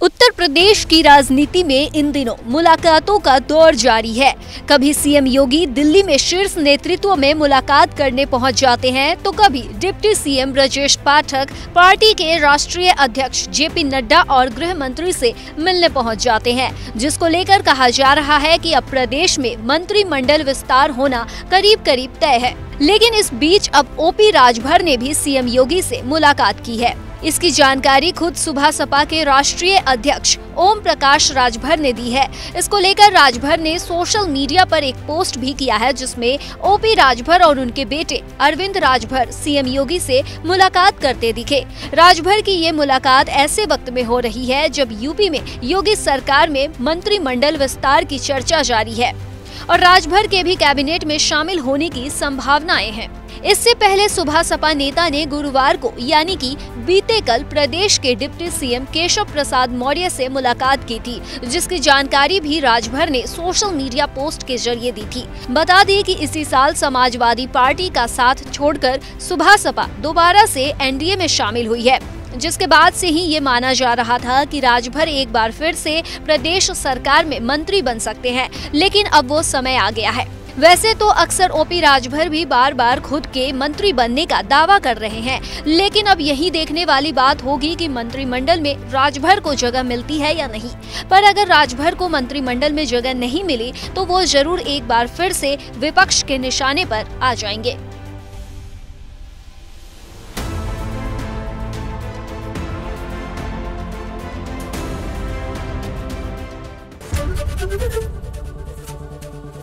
उत्तर प्रदेश की राजनीति में इन दिनों मुलाकातों का दौर जारी है। कभी सीएम योगी दिल्ली में शीर्ष नेतृत्व में मुलाकात करने पहुंच जाते हैं, तो कभी deputy CM Brajesh Pathak party के राष्ट्रीय अध्यक्ष जेपी नड्डा और गृह मंत्री से मिलने पहुंच जाते हैं, जिसको लेकर कहा जा रहा है कि अब प्रदेश में मंत्रिमंडल विस्तार होना करीब करीब तय है। लेकिन इस बीच अब ओपी राजभर ने भी सीएम योगी से मुलाकात की है। इसकी जानकारी खुद सुबह सपा के राष्ट्रीय अध्यक्ष ओम प्रकाश राजभर ने दी है। इसको लेकर राजभर ने सोशल मीडिया पर एक पोस्ट भी किया है, जिसमें ओपी राजभर और उनके बेटे अरविंद राजभर सीएम योगी से मुलाकात करते दिखे। राजभर की ये मुलाकात ऐसे वक्त में हो रही है जब यूपी में योगी सरकार में मंत्रिमंडल विस्तार की चर्चा जारी है और राजभर के भी कैबिनेट में शामिल होने की संभावनाएं हैं। इससे पहले सुबह सपा नेता ने गुरुवार को यानी कि बीते कल प्रदेश के डिप्टी सीएम केशव प्रसाद मौर्य से मुलाकात की थी, जिसकी जानकारी भी राजभर ने सोशल मीडिया पोस्ट के जरिए दी थी। बता दें कि इसी साल समाजवादी पार्टी का साथ छोड़कर सुबह सपा दोबारा से एनडीए में शामिल हुई है, जिसके बाद से ही ये माना जा रहा था कि राजभर एक बार फिर से प्रदेश सरकार में मंत्री बन सकते हैं, लेकिन अब वो समय आ गया है। वैसे तो अक्सर ओपी राजभर भी बार बार खुद के मंत्री बनने का दावा कर रहे हैं, लेकिन अब यही देखने वाली बात होगी कि मंत्रिमंडल में राजभर को जगह मिलती है या नहीं। पर अगर राजभर को मंत्रिमंडल में जगह नहीं मिली तो वो जरूर एक बार फिर से विपक्ष के निशाने पर आ जाएंगे।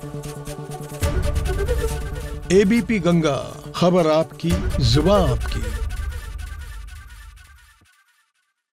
एबीपी गंगा, खबर आपकी, जुबान आपकी।